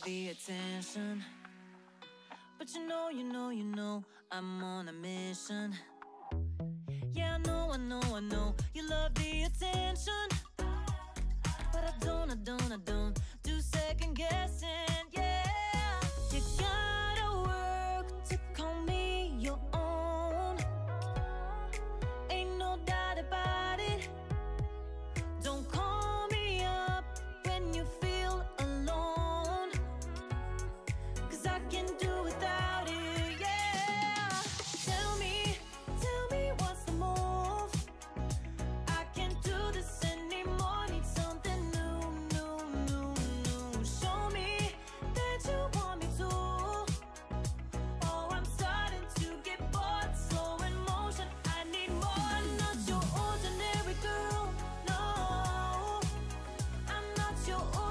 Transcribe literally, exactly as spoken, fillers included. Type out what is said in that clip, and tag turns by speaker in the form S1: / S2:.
S1: the attention, but you know, you know, you know I'm on a mission. Yeah, I know, I know, I know you love the attention, but I don't, I don't, I don't do second guessing, yeah. You gotta work to call me your own, ain't no doubt about it. Don't call me up when you feel alone, 'cause I can do without it, yeah. Tell me, tell me what's the move. I can't do this anymore, need something new, new, new, new. Show me that you want me to. Oh, I'm starting to get bored, slow in motion, I need more. Not your ordinary girl, no, I'm not your ordinary